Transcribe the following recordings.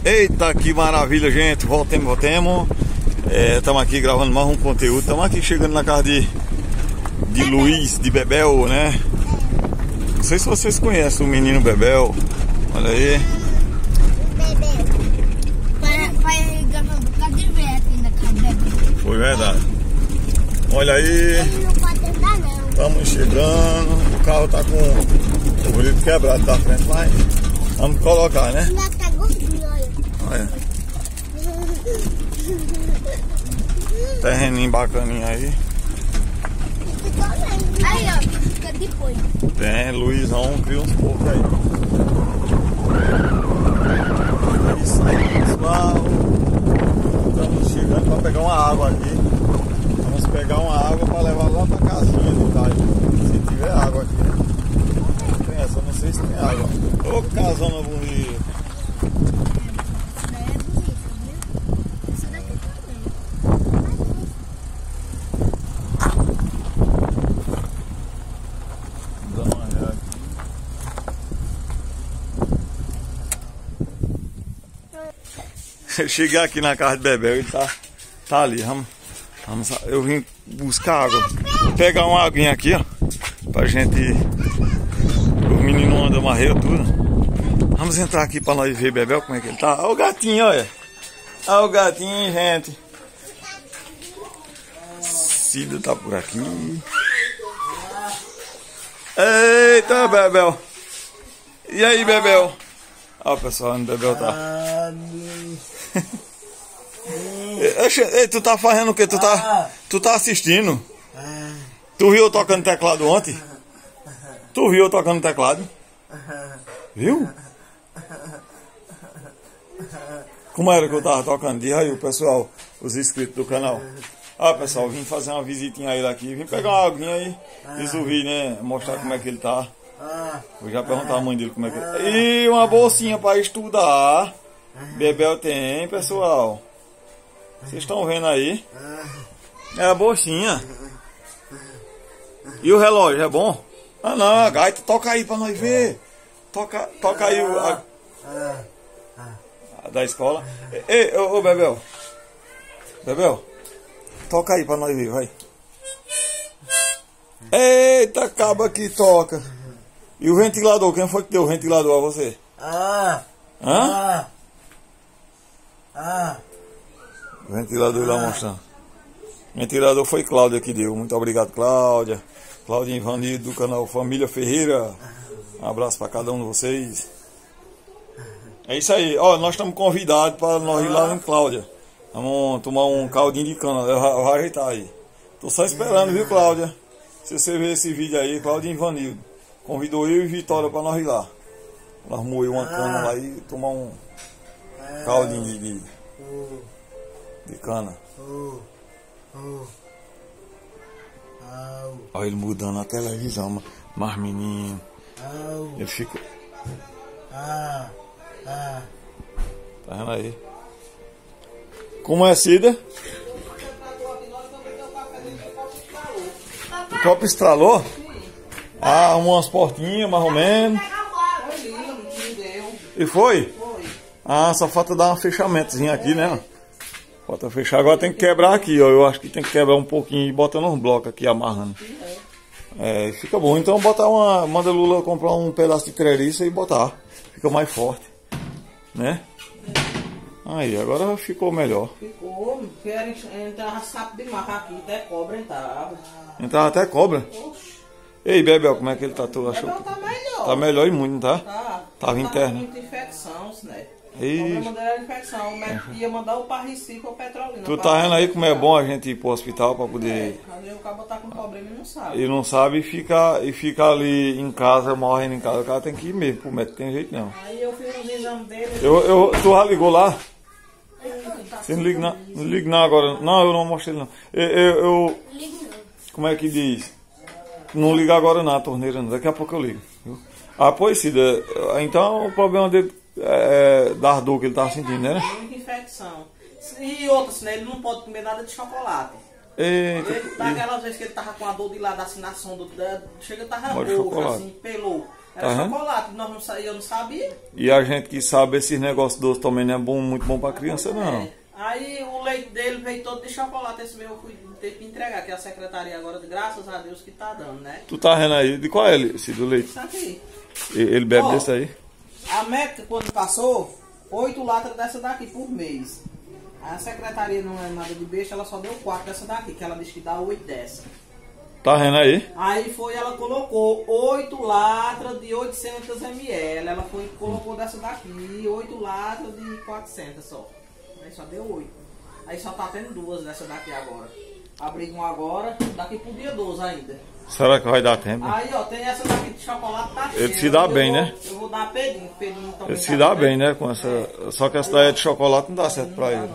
Eita, que maravilha, gente. Voltemos. Estamos aqui gravando mais um conteúdo. Estamos aqui chegando na casa de Luiz, de Bebel, né? Não sei se vocês conhecem o menino Bebel. Olha aí. Bebel. Vai gravar um bocado de ver aqui na casa de Bebel. Foi verdade. Olha aí. Ele não pode andar, não. Estamos chegando. O carro tá com o vidro quebrado da frente, mas vamos colocar, né? Ainda tá gordinho, olha. Olha. Terreninho bacaninho aí. Aí, ó, fica depois. Tem, Luizão criou uns poucos aí. É isso aí, pessoal. Estamos chegando para pegar uma água aqui. Vamos pegar uma água para levar lá para casinha do Caio. Se tiver água aqui, né? Tem essa, não sei se tem água. Ô, casona bonita. Cheguei aqui na casa de Bebel, ele tá ali. Eu vim buscar água. Vou pegar uma aguinha aqui, ó. Pra gente. Os meninos andam marreio tudo. Vamos entrar aqui pra nós ver Bebel como é que ele tá. Olha o gatinho, olha. Olha o gatinho, gente. Cida tá por aqui. Eita, Bebel. E aí, Bebel? Olha o pessoal onde Bebel tá. Ei, tu tá fazendo o que? Tu tá assistindo? Tu viu eu tocando teclado ontem? Tu viu eu tocando teclado? Viu? Como era que eu tava tocando? Diz aí o pessoal, os inscritos do canal. Ah, pessoal, vim fazer uma visitinha a ele aqui. Vim pegar uma aguinha aí, resolvi, né? Mostrar como é que ele tá. Vou já perguntar a mãe dele como é que ele tá. E uma bolsinha pra estudar. Bebel tem, pessoal. Vocês estão vendo aí? É a bolsinha. E o relógio, é bom? Ah não, a gaita, toca aí pra nós ver. Toca aí a da escola. Ei, ô Bebel. Bebel, toca aí pra nós ver, vai. Eita, acaba que toca. E o ventilador, quem foi que deu o ventilador a você? Hã? O ventilador lá mostrando. O ventilador foi Cláudia que deu. Muito obrigado, Cláudia. Cláudia Ivanildo do canal Família Ferreira. Um abraço para cada um de vocês. É isso aí. Ó, nós estamos convidados para nós ir lá em Cláudia. Vamos tomar um caldinho de cana. Eu vou ajeitar aí. Tô só esperando, viu, Cláudia? Se você ver esse vídeo aí, Cláudia Ivanildo convidou eu e Vitória para nós ir lá. Nós moer uma cana lá e tomar um caldinho de cana. Olha ele mudando a televisão, mas menino. Eu fico. Tá vendo aí? Como é, Cida? O copo estralou? Ah, umas portinhas mais ou menos. E foi? Ah, só falta dar um fechamentozinho aqui, né? Falta fechar, agora tem que quebrar aqui, ó. Eu acho que tem que quebrar um pouquinho e botar uns blocos aqui amarrando. É, fica bom. Então manda Lula comprar um pedaço de treliça e botar. Fica mais forte, né? Aí, agora ficou melhor. Ficou, entrava sapo de marra aqui, até cobra entrava. Entrava até cobra? Oxi. Ei, Bebel, como é que ele tá? Tu achou? Bebel tá melhor. Tá melhor e muito, não tá? Tá. Tava interno. Muita infecção, né? E... O problema dele era infecção. O médico ia mandar o para Recife ou Petrolina. Tu tá vendo aí como é bom a gente ir pro hospital pra poder... Às vezes o cara tá com problema e não sabe. E não sabe e fica ali em casa, morrendo em casa. O cara tem que ir mesmo pro médico, tem jeito não. Aí eu fiz os exames dele. Tu já ligou lá? Você não liga não agora. Não, eu não mostrei não. Como é que diz? Não liga agora não, a torneira não. Daqui a pouco eu ligo. Viu? Ah, pois Cida. Então o problema dele é da dor que ele tá sentindo, né? Muita infecção. E outras, né? Ele não pode comer nada de chocolate. Eita, Daquelas vezes que ele tava com a dor de lá da assinação, chega tava Molho de roxo, chocolate. assim, pelou. Era chocolate, eu não sabia. E a gente que sabe esses negócios doces também não é bom, muito bom pra criança, não. Aí o leite dele veio todo de chocolate, esse meu eu fui ter que entregar, que a secretaria agora, graças a Deus, que tá dando, né? Tu tá vendo aí? De qual é esse do leite? Isso aqui. Ele bebe desse aí? A meta, quando passou, 8 latas dessa daqui por mês. A secretaria não é nada de besta, ela só deu 4 dessa daqui, que ela disse que dá 8 dessa. Tá vendo aí? Aí ela colocou 8 latras de 800 ml. Ela colocou dessa daqui, 8 latras de 400 só. Aí só deu 8. Aí só tá tendo 2 dessa daqui agora. Abri um agora, daqui pro dia 12 ainda. Será que vai dar tempo? Aí ó, tem essa daqui de chocolate, tá cheia. Ele se dá bem, né? Eu vou dar a Pedrinho também. Ele se dá bem, né? Com essa... Só que essa daí é de chocolate não dá certo pra ele.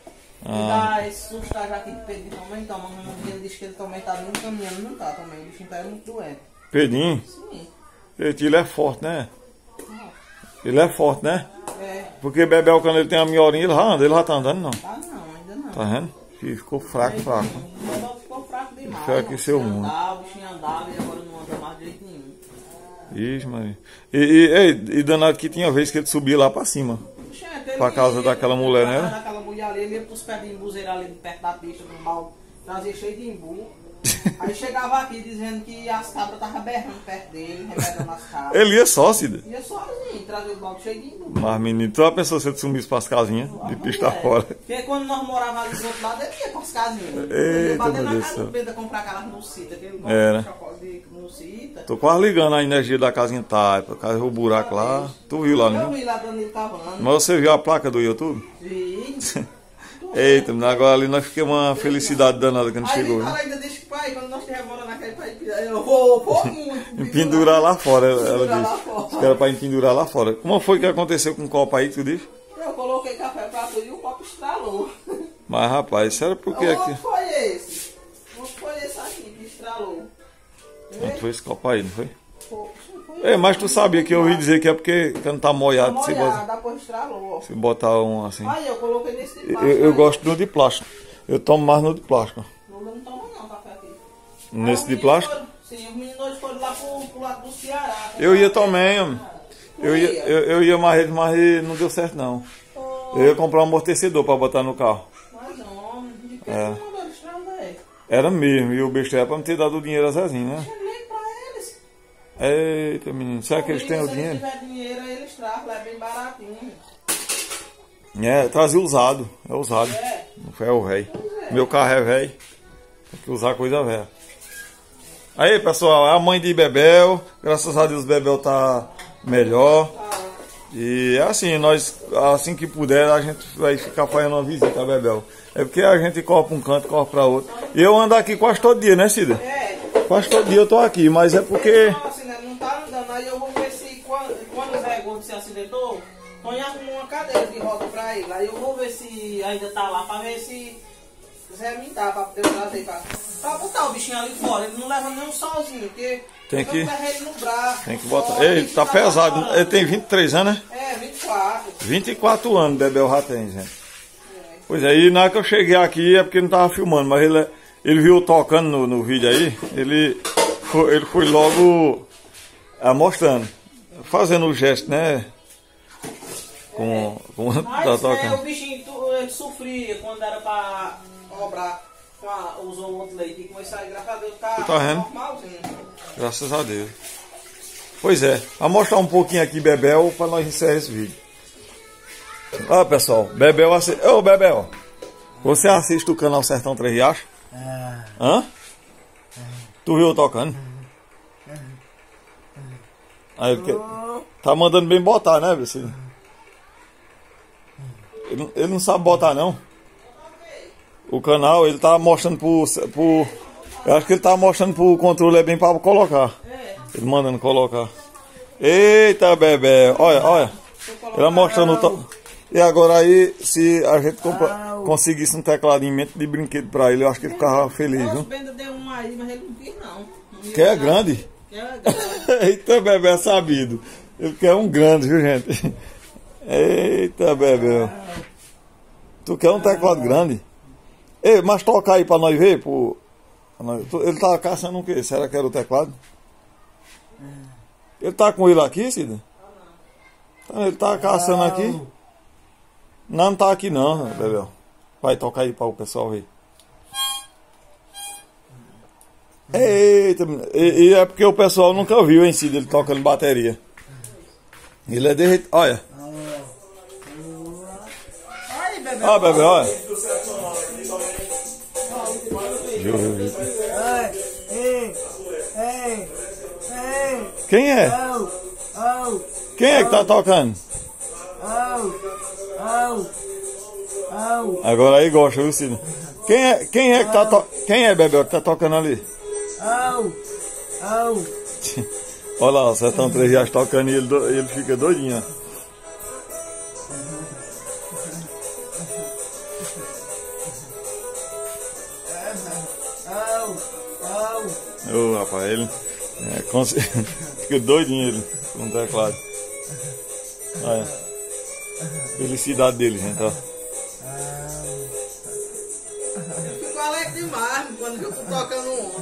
Dá esse susto aqui de Pedrinho também toma. Ele diz que ele também tá bem caminhando, não tá também. O bichinho tá muito doente. Pedrinho? Sim. Ele é forte, né? Ele é forte, né? É. Porque Bebel, quando ele tem a minhorinha, ele já tá andando, não. Tá não, ainda não. Tá vendo? Ficou fraco. O Bebel ficou fraco demais. Foi aqui seu mundo. O bichinho andava e agora não anda mais de jeito nenhum. Ixi, Maria. E danado que tinha vez que ele subia lá pra cima. Pra casa daquela mulher, né? Daquela mulher ali, ele ia pros pés de embuzeira ali perto da pista, no balde, trazia cheio de embu. Aí chegava aqui dizendo que as cabras estavam berrando perto dele, remedando as cabras. Ele ia só, Cida? Ia sozinho, trazia o balde cheio de embu. Mas, menino, tu já pensou se ele sumisse pras casinhas de pista fora? Porque quando nós morávamos ali do outro lado, ele ia pras casinhas. Eita, ia bater na meu casa Deus do Pedro comprar aquelas nucitas, aquele gosto Era. de chocolate de nucita. Tô quase ligando a energia da casa em Taipa, caiu o buraco lá. Tu viu lá, Eu né? vi lá Danilo cavando. Mas você viu a placa do YouTube? Vi. Eita, agora ali nós ficamos uma felicidade danada quando Aí chegou, ela né? ainda disse que pai, quando nós estivermos morando naquele país, eu vou muito. Pendurar lá fora, ela Pendurar lá disse. fora. Disse que era pra pendurar lá fora. Como foi que aconteceu com o copo aí, tu disse? Eu coloquei café pra tu e o copo estralou. Mas rapaz, isso era porque Onde aqui. foi esse? Onde foi esse aqui que estralou? Onde foi esse copo aí, não foi? Foi Mas tu sabia que eu ouvi dizer que é porque quando tá molhado, se depois estralou. se botar um assim. Aí eu coloquei nesse de plástico. Eu gosto do de plástico. Eu tomo mais no de plástico. Não toma não café aqui. Nesse Aí de os plástico? meninos Sim, os meninos foram lá pro lado do Ceará. Eu ia também, homem. Eu ia mais, mas não deu certo não. Eu ia comprar um amortecedor pra botar no carro. Mas homem, de que É. não mandou estralado aí? Era mesmo, e o besta era pra me ter dado o dinheiro a Zezinho, né? Nem pra eles. Eita, menino, será que eles têm o Se dinheiro? eles tiver dinheiro, aí eles trazem, é bem baratinho. É, trazer usado, é usado. É. Não foi o velho. Meu carro é velho, tem que usar coisa velha. Aí, pessoal, a mãe de Bebel, graças a Deus Bebel tá melhor. E é assim, nós, assim que puder, a gente vai ficar fazendo uma visita a Bebel. É porque a gente corre pra um canto, corre pra outro. E eu ando aqui quase todo dia, né, Cida? É. Quase todo dia eu tô aqui, mas é porque... Não, assim, né, não tá andando. Aí eu vou ver se quando o Zé Gordo se acidentou, Tony arrumou uma cadeira de roda pra ele. Aí eu vou ver se ainda tá lá, pra ver se Zé me dá pra poder trazer pra botar o bichinho ali fora. Ele não leva nem um solzinho, porque Tem que- eu levo ele no braço. Tem que botar... fora, Ele tá ficar pesado, fora. ele tem 23 anos, né? É, 24. 24 anos Bebel já tem, gente. Pois é, e na hora que eu cheguei aqui é porque não tava filmando, mas ele viu eu tocando no vídeo aí, ele foi logo mostrando, fazendo o gesto, né? Com tá Mas tocando. o bichinho, ele sofria quando era pra obrar, usou outro leite e começou a ir, graças a Deus, Tá vendo? normalzinho. Graças a Deus. Pois é, vou mostrar um pouquinho aqui Bebel para nós encerrar esse vídeo. Ó, pessoal, Bebel assiste. Ô, Bebel, você assiste o canal Sertão Três Riachos? Hã? Tu viu eu tocando? Aí ele tá mandando bem botar, né, Vicente? Ele não sabe botar, não. O canal, ele tá mostrando eu acho que ele tá mostrando pro controle é bem pra colocar. Ele mandando colocar. Eita, Bebel, olha. Ele mostrando o... E agora aí, se a gente conseguisse um tecladinho de brinquedo pra ele, eu acho que ele ficava feliz, Nossa, viu? o Benda deu um aí, mas ele não quis não. Que é grande? É grande. Eita, Bebel é sabido. Ele quer um grande, viu, gente? Eita, Bebel. Tu quer um teclado grande? Ei, mas toca aí pra nós ver, pra. Ele tava caçando o quê? Será que era o teclado? Ele tá com ele aqui, Cida? Ele tá caçando aqui? Não tá aqui não, Bebel. Vai tocar aí para o pessoal ver. Eita, e é porque o pessoal nunca viu em si ele tocando bateria. Ele é derretido. Olha. Aí, bebê. Ó, Bebel, olha. Quem é? Quem é que tá tocando? Agora aí gosta, viu, Cida? Quem é que tá tocando? Quem é, Bebel, que tá tocando ali? Olha lá, o Sertão 3 Riachos tocando e ele fica doidinho. Ô, rapaz, ele fica doidinho ele com o teclado. Olha. Felicidade dele, gente, ó. Eu fico alegre demais quando eu tô tocando um.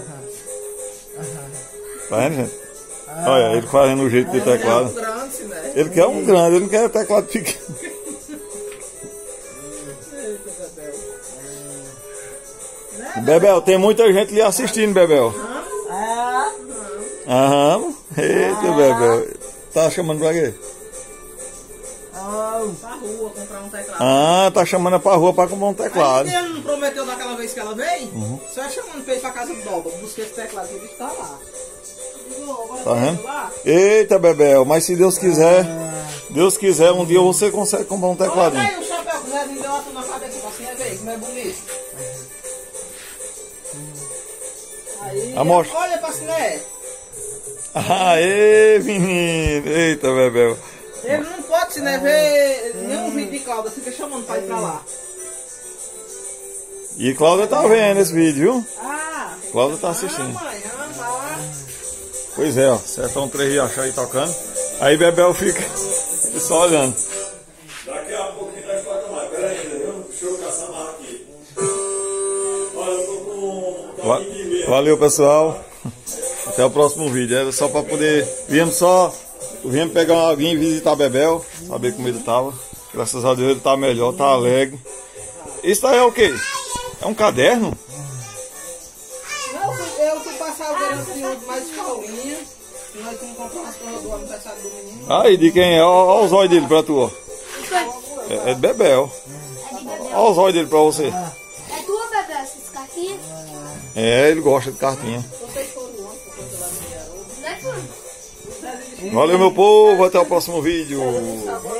Tá vendo, gente? Olha, ele fazendo o jeito de teclado. Grande, né? Ele quer um grande, ele não quer teclado pequeno. Bebel, tem muita gente lhe assistindo, Bebel. Aham. Eita, Bebel. Tá chamando pra quê? Pra rua comprar um teclado. Ah, tá chamando pra rua pra comprar um teclado. Aí ele não prometeu daquela vez que ela veio? Só é chamando pra ir pra casa do Doba. Busquei esse teclado que ele está lá. Tá vendo? Eita, Bebel, mas se Deus quiser, um dia você consegue comprar um tecladinho. Olha aí o chapéu que o Zezinho deu na cabeça pra assim, ver como é bonito. Aí, Amostra. olha pra Ciné. Aê, menino. Eita, Bebel. Ele não pode, Ciné, ver nenhum vídeo de Cláudia, fica chamando pra ir pra lá. E Cláudia tá vendo esse vídeo, viu? Ah, Cláudia tá assistindo. amanhã, tá. Pois é, ó, Sertão 3 Riachos aí tocando. Aí Bebel fica só olhando. Daqui a pouquinho nós toca mais. Pera aí, viu? Deixa eu caçar mais aqui. Olha, eu tô com valeu, pessoal. Até o próximo vídeo. Era só pra poder. Viemos pegar uma aguinha e visitar Bebel. Saber como ele tava. Graças a Deus ele tá melhor, tá alegre. Isso aí é o quê? É um caderno? Eu fui passar o verão de mais escolinha. E nós vamos comprar umas coisas do aniversário do menino. Aí, de quem é? Olha os olhos dele pra tu, ó. É de Bebel. Olha os olhos dele pra você. É tua, Bebel, essas cartinhas? É, ele gosta de cartinha. Vocês foram ontem, porque eu lá no Não é tua? Valeu, meu povo. Até o próximo vídeo.